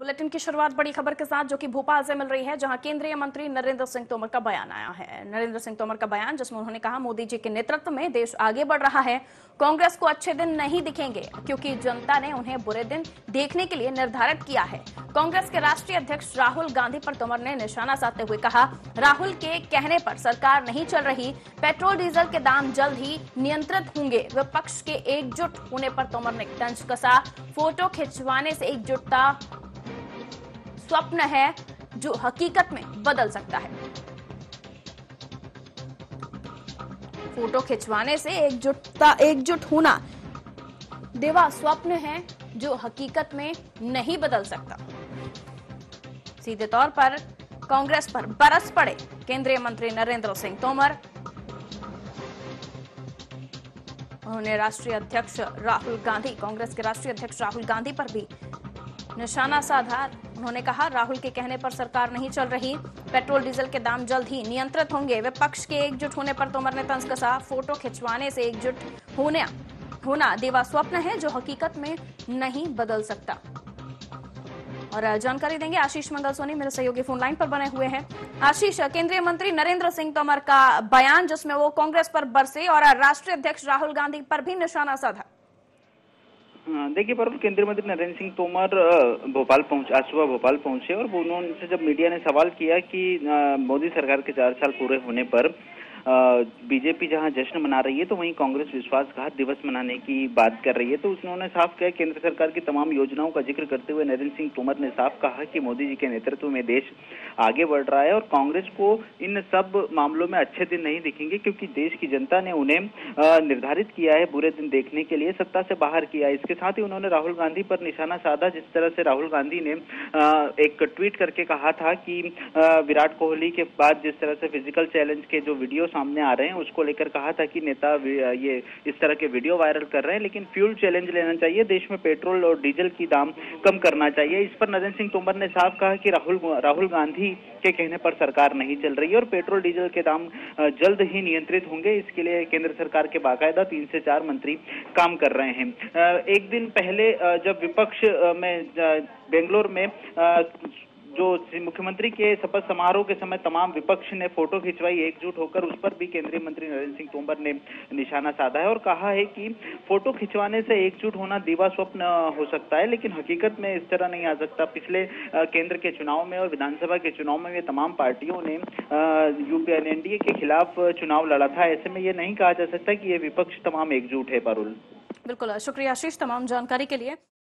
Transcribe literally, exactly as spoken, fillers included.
Bulletin की शुरुआत बड़ी खबर के साथ जो कि भोपाल से मिल रही है, जहां केंद्रीय मंत्री नरेंद्र सिंह तोमर का बयान आया है। नरेंद्र सिंह तोमर का बयान जिसमें उन्होंने कहा मोदी जी के नेतृत्व में देश आगे बढ़ रहा है। कांग्रेस को अच्छे दिन नहीं दिखेंगे क्योंकि जनता ने उन्हें बुरे दिन देखने के लिए निर्धारित किया है। कांग्रेस के राष्ट्रीय अध्यक्ष राहुल गांधी पर तोमर ने निशाना साधते हुए कहा, राहुल के कहने पर सरकार नहीं चल रही, पेट्रोल डीजल के दाम जल्द ही नियंत्रित होंगे। विपक्ष के एकजुट होने पर तोमर ने तंज कसा, फोटो खिंचवाने से एकजुटता स्वप्न है जो हकीकत में बदल सकता है। फोटो खिंचवाने से एकजुटता एकजुट होना देवा स्वप्न है जो हकीकत में नहीं बदल सकता। सीधे तौर पर कांग्रेस पर बरस पड़े केंद्रीय मंत्री नरेंद्र सिंह तोमर। उन्होंने राष्ट्रीय अध्यक्ष राहुल गांधी कांग्रेस के राष्ट्रीय अध्यक्ष राहुल गांधी पर भी निशाना साधा। उन्होंने कहा, राहुल के कहने पर सरकार नहीं चल रही, पेट्रोल डीजल के दाम जल्द ही नियंत्रित होंगे। विपक्ष के एकजुट होने पर तोमर ने तंज कसा, फोटो खिंचवाने से एकजुट होने होना देवा स्वप्न है जो हकीकत में नहीं बदल सकता। और जानकारी देंगे आशीष मंगल सोनी, मेरे सहयोगी फोन लाइन पर बने हुए हैं। आशीष, केंद्रीय मंत्री नरेंद्र सिंह तोमर का बयान जिसमें वो कांग्रेस पर बरसे और राष्ट्रीय अध्यक्ष राहुल गांधी पर भी निशाना साधा। देखिए पर केंद्रीय मंत्री नरेंद्र सिंह तोमर भोपाल पहुंचे, आज सुबह भोपाल पहुंचे और उन्होंने जब मीडिया ने सवाल किया कि मोदी सरकार के चार साल पूरे होने पर बीजेपी जहां जश्न मना रही है तो वहीं कांग्रेस विश्वासघात दिवस मनाने की बात कर रही है, तो उन्होंने साफ किया, केंद्र सरकार की तमाम योजनाओं का जिक्र करते हुए नरेंद्र सिंह तोमर ने साफ कहा कि मोदी जी के नेतृत्व में देश आगे बढ़ रहा है और कांग्रेस को इन सब मामलों में अच्छे दिन नहीं दिखेंगे क्योंकि देश की जनता ने उन्हें निर्धारित किया है बुरे दिन देखने के लिए, सत्ता से बाहर किया है। इसके साथ ही उन्होंने राहुल गांधी पर निशाना साधा, जिस तरह से राहुल गांधी ने एक ट्वीट करके कहा था कि विराट कोहली के बाद जिस तरह से फिजिकल चैलेंज के जो वीडियो सामने आ रहे हैं उसको लेकर कहा था कि नेता ये इस तरह के वीडियो वायरल कर रहे हैं, लेकिन फ्यूल चैलेंज लेना चाहिए, देश में पेट्रोल और डीजल की दाम कम करना चाहिए। इस पर नरेंद्र सिंह तोमर ने साफ कहा कि राहुल राहुल गांधी के कहने पर सरकार नहीं चल रही है और पेट्रोल डीजल के दाम जल्द ही नियंत्रित होंगे। इसके लिए केंद्र सरकार के बाकायदा तीन से चार मंत्री काम कर रहे हैं। एक दिन पहले जब विपक्ष में बेंगलोर में जो मुख्यमंत्री के शपथ समारोह के समय तमाम विपक्ष ने फोटो खिंचवाई एकजुट होकर, उस पर भी केंद्रीय मंत्री नरेंद्र सिंह तोमर ने निशाना साधा है और कहा है कि फोटो खिंचवाने से एकजुट होना दीवा स्वप्न हो सकता है लेकिन हकीकत में इस तरह नहीं आ सकता। पिछले केंद्र के चुनाव में और विधानसभा के चुनाव में तमाम पार्टियों ने यूपीए एनडीए के खिलाफ चुनाव लड़ा था, ऐसे में ये नहीं कहा जा सकता कि ये विपक्ष तमाम एकजुट है। पारुल, बिल्कुल, शुक्रिया आशीष तमाम जानकारी के लिए।